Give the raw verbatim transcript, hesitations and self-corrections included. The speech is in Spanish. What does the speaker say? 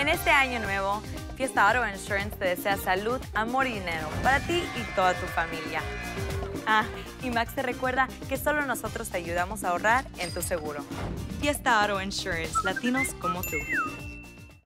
En este año nuevo, Fiesta Auto Insurance te desea salud, amor y dinero para ti y toda tu familia. Ah, y Max te recuerda que solo nosotros te ayudamos a ahorrar en tu seguro. Fiesta Auto Insurance, latinos como tú.